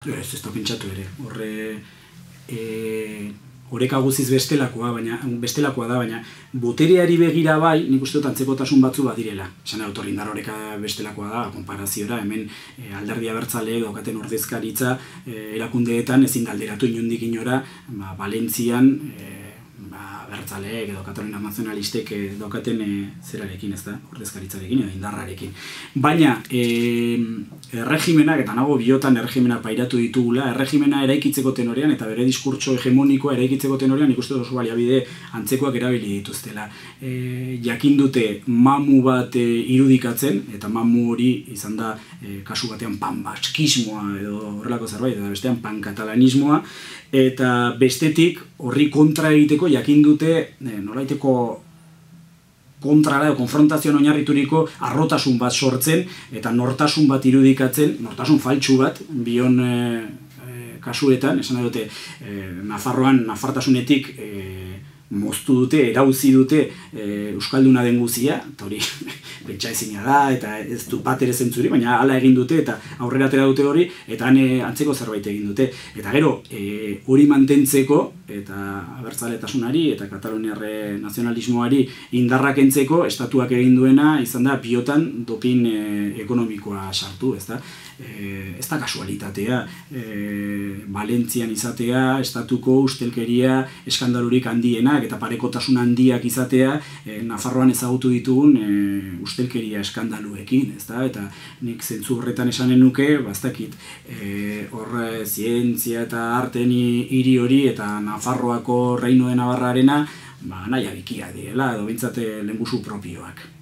Ez da pentsatu ere. Oreka guziz bestelakoa da, baina botereari begira bai, nik uste dut antzekotasun batzu badirela. Esan dut indar oreka bestelakoa da, konparaziora, hemen alderdi abertzaleek daukaten ordezkaritza erakundeetan ezin galderatu inondik inora, Valentzian abertzaleek edo Katalunia nazionalistek daukaten zerarekin, ez da, ordezkaritzarekin edo indarrarekin. Baina, erregimenak, eta nago biotan erregimenak pairatu ditugula, erregimena eraikitzeko tenorean eta bere diskurtso hegemonikoa eraikitzeko tenorean nik uste oso baliabide antzekoak erabili dituztela. Jakin dute mamu bat irudikatzen, eta mamu hori izan da kasu batean panbaskismoa edo horrelako zerbait, eta bestean pankatalanismoa, eta bestetik horri kontra egiteko jakin dute nolaiteko kontrara edo konfrontazioan oinarrituriko harrotasun bat sortzen eta nortasun bat irudikatzen, nortasun faltsu bat, bion kasuetan, esan dute Nafarroan, nafartasunetik moztu dute, erauzi dute Euskalduna den guzia, eta hori pentsa ezina da, eta ez du bat ere zentzuri, baina hala egin dute, eta aurrera atera dute hori, eta antzeko zerbait egin dute. Eta gero, hori mantentzeko, eta abertzaletasunari, eta kataluniarre nazionalismoari indarrak entzeko, estatuak egin duena, izan da, biotan dopin ekonomikoa sartu, ez da? Ez da kasualitatea, Valentzian izatea, estatuko ustelkeria eskandalurik handienak eta parekotasun handiak izatea, Nafarroan ezagutu ditugun ustelkeria eskandaluekin, ez da? Eta nik zentzu horretan esanen nuke, bastakit, hor zientzia eta arten hiri hori eta Nafarroako Reino de Navarrarena nahi abikia direla, edo bintzate lehengusu propioak.